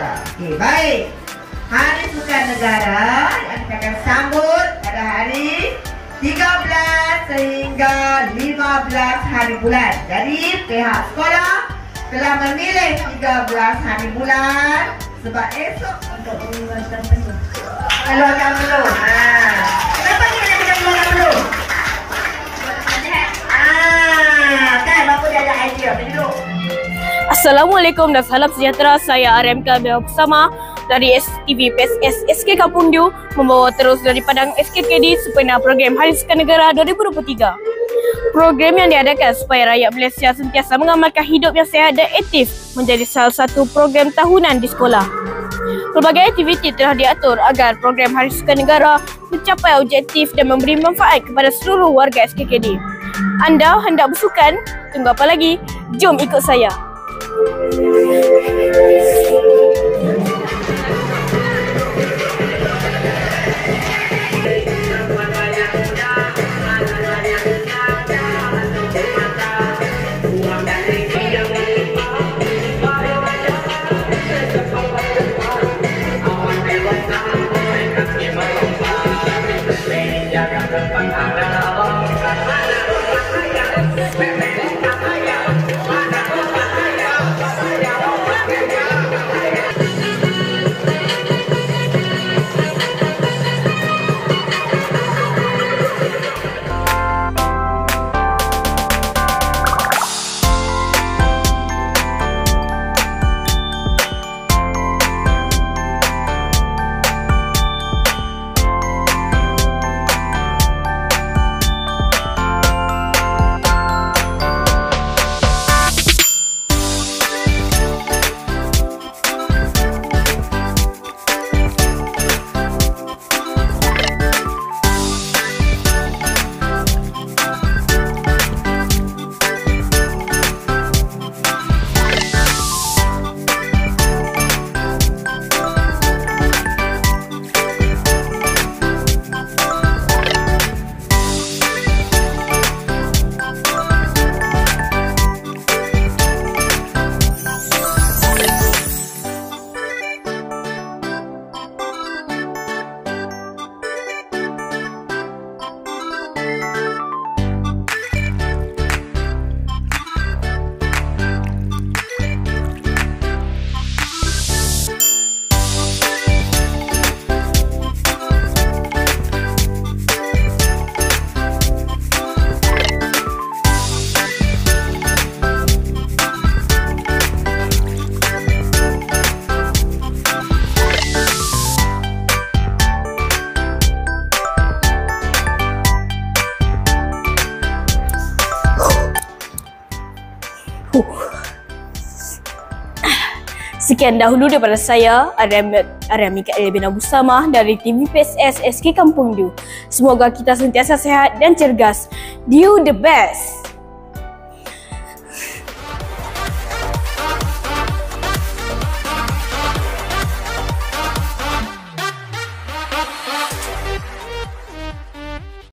Okey, baik. Hari Sukan Negara yang kita akan sambut pada hari 13 sehingga 15 hari bulan. Jadi pihak sekolah telah memilih 13 hari bulan sebab esok untuk mengeluarkan penuh. Keluarkan penuh. Kenapa kita nak keluarkan penuh? Kan bapa dia ada idea. Duduk. Assalamualaikum dan salam sejahtera. Saya RMK bersama dari STV PSS SK Kampung Diu membawa terus dari Padang SKKD sempena program Hari Sukan Negara 2023. Program yang diadakan supaya rakyat Malaysia sentiasa mengamalkan hidup yang sihat dan aktif menjadi salah satu program tahunan di sekolah. Pelbagai aktiviti telah diatur agar program Hari Sukan Negara mencapai objektif dan memberi manfaat kepada seluruh warga SKKD. Anda hendak bersukan? Tunggu apa lagi? Jom ikut saya. Sekian dahulu daripada saya, Aramika bin Abu Samah dari TV PSS SK Kampung Diu. Semoga kita sentiasa sehat dan cergas. Diu the best!